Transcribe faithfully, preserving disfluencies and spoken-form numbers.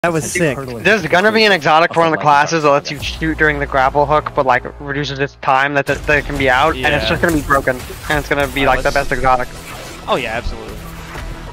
That was sick. There's gonna be an exotic for one of the classes that lets you shoot during the grapple hook, but like reduces its time that that it can be out, yeah. And it's just gonna be broken, and it's gonna be like the best exotic. Oh yeah, absolutely.